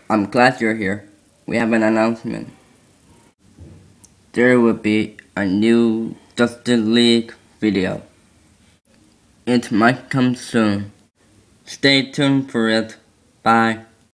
I'm glad you're here. We have an announcement. There will be a new Justice League video. It might come soon. Stay tuned for it. Bye.